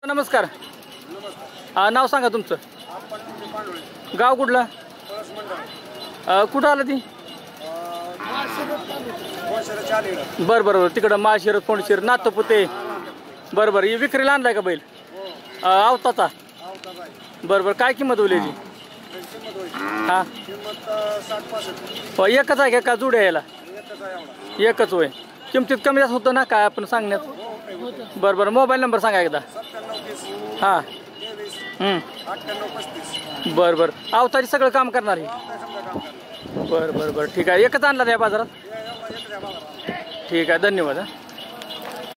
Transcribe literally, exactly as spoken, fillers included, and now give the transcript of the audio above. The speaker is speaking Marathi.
नमस्कार. हा, नाव सांगा तुमचं. गाव कुठलं? अ, कुठं आलं ती? बरं बरं बरं तिकडं माळशिर कोंडशिर नातपुते. बरं बरं विक्रीला आणलाय का बैल? आवताचा. बरं बरं काय किंमत होईल याची? हां एकच आहे का जुड्या यायला? एकच होय. किमतीत कमी जास्त होतं ना काय आपण सांगण्यात? बरं बरं मोबाईल नंबर सांगा एकदा. हां बरं बरं अवतारी सगळं काम करणार आहे. बरं बरं बरं ठीक आहे. एकच आणला त्या बाजारात? ठीक आहे धन्यवाद.